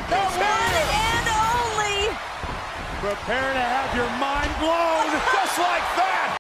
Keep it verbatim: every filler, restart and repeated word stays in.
The one and only. Prepare to have your mind blown. Just like that.